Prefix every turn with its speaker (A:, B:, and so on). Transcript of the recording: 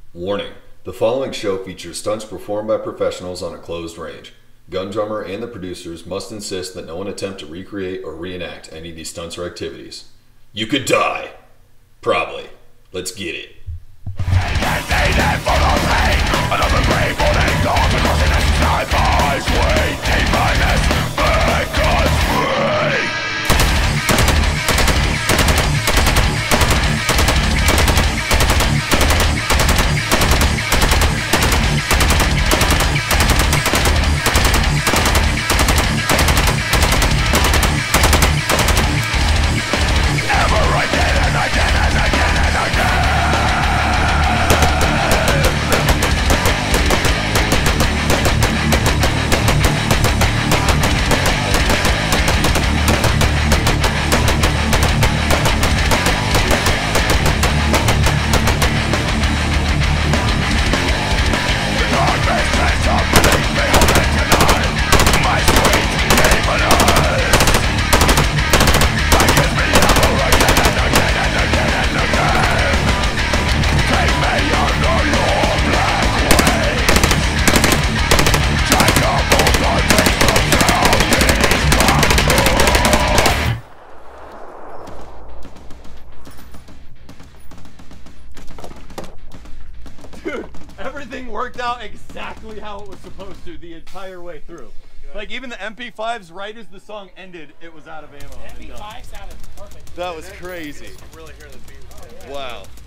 A: Warning: the following show features stunts performed by professionals on a closed range. Gundrummer and the producers must insist that no one attempt to recreate or reenact any of these stunts or activities. You could die. Probably. Let's get it.
B: Dude, everything worked out exactly how it was supposed to the entire way through. Like even the MP5s, right as the song ended, it was out of ammo.
C: MP5 sounded perfect.
B: That was crazy.
C: Really hear the beat.
B: Wow.